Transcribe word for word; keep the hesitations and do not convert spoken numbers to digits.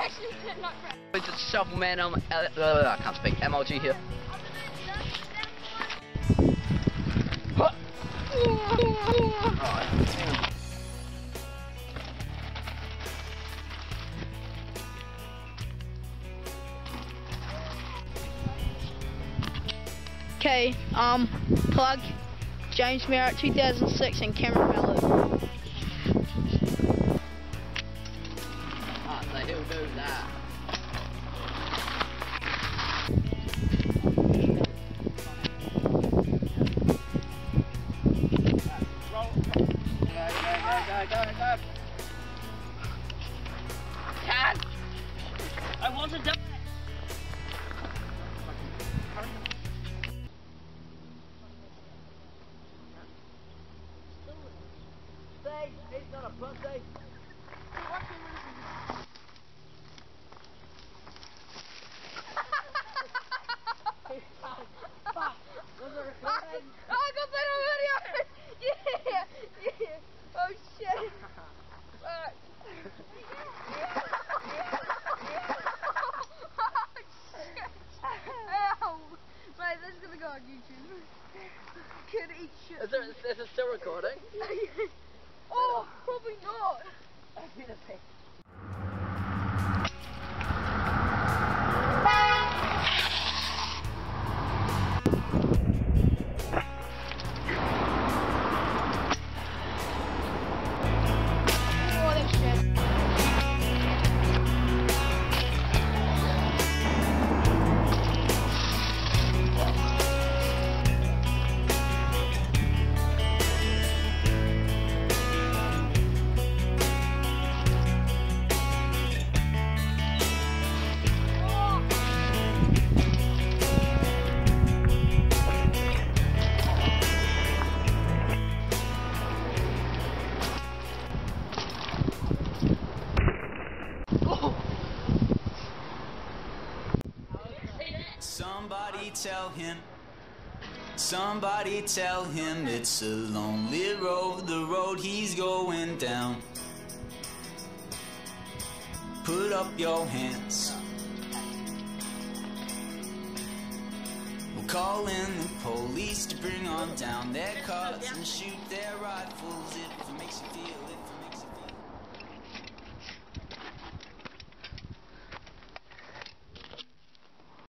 actually did not crash. It's a shovel man. Um, I can't speak. M L G here. Okay, um, plug James Merritt two thousand six and Cameron Mallet. Ah, so he'll do that. Roll. Go, go, go, go, go, go. Can! I want to die! He's not a pussy. Fuck! Was it recording? Oh, I got that on video! Yeah! Yeah! Oh shit! Fuck! Ow! Mate, this is gonna go on YouTube. Could eat shit. Is it, is it still recording? Oh, probably not. Somebody tell him, somebody tell him it's a lonely road, the road he's going down. Put up your hands. We'll call in the police to bring on down their cars and shoot their rifles if it makes you feel it.